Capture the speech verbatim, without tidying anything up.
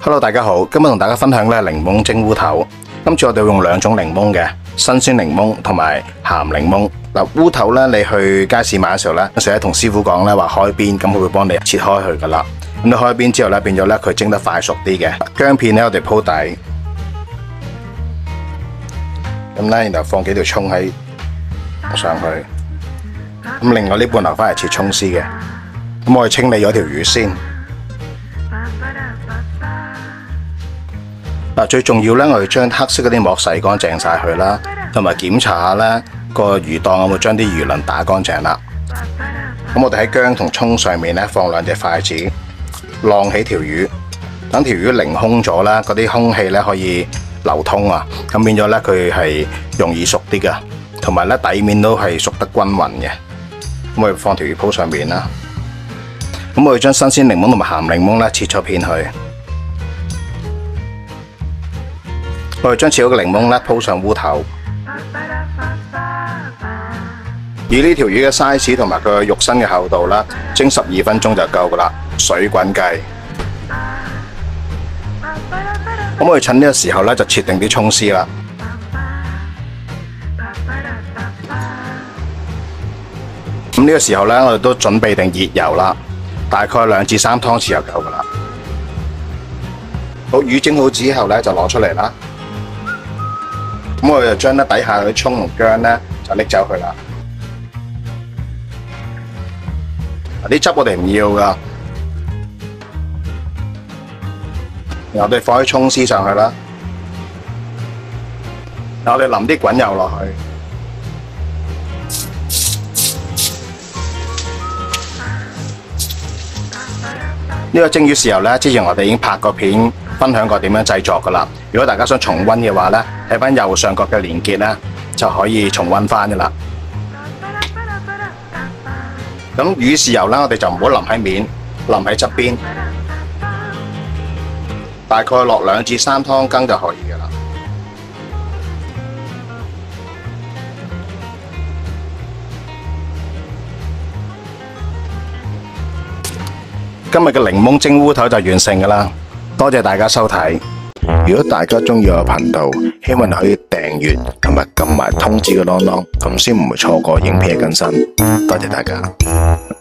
Hello， 大家好，今日同大家分享咧檸檬蒸烏頭。今次我哋會用兩種檸檬嘅，新鮮檸檬同埋鹹檸檬。嗱，烏頭咧，你去街市買嘅時候咧，成日同師傅講咧話開邊，咁佢會幫你切開佢噶啦。咁你開邊之後咧，變咗咧佢蒸得快熟啲嘅。薑片咧，我哋鋪底，咁咧然後放幾條葱喺上去。咁另外呢半留翻嚟切葱絲嘅。咁我哋清理咗條魚先。嗱，最重要咧，我哋將黑色嗰啲膜洗乾淨晒佢啦，同埋檢查下咧個魚檔有冇將啲魚鱗打乾淨啦。咁我哋喺薑同葱上面咧放兩隻筷子，晾起條魚，等條魚凌空咗啦，嗰啲空氣咧可以流通啊，咁變咗咧佢係容易熟啲噶，同埋咧底面都係熟得均勻嘅。咁我哋放條魚鋪上面啦，咁我哋將新鮮檸檬同埋鹹檸檬咧切咗片去。我哋將切好嘅檸檬咧鋪上烏頭，以呢條魚嘅 size 同埋佢嘅肉身嘅厚度啦，蒸十二分鐘就夠噶啦，水滾雞。咁我哋趁呢個時候咧就切定啲葱絲啦。咁呢個時候咧，我哋都準備定熱油啦，大概兩至三湯匙就夠噶啦。好，魚蒸好之後咧就攞出嚟啦。咁我哋就將咧底下嗰啲葱同薑咧就拎走佢啦。啲汁我哋唔要噶，然後我哋放啲葱絲上去啦。然後我哋淋啲滾油落去。呢個蒸魚豉油咧，之前我哋已經拍過片分享過點樣製作噶啦。如果大家想重溫嘅話咧，睇翻右上角嘅連結咧，就可以重溫翻噶啦。咁魚豉油咧，我哋就唔好淋喺面，淋喺側邊，大概落兩至三湯羹就可以噶啦。今日嘅檸檬蒸烏頭就完成噶啦，多謝大家收睇。如果大家中意我嘅頻道，希望你可以訂閱同埋撳埋通知嘅啷啷，咁先唔會錯過影片嘅更新。多謝大家。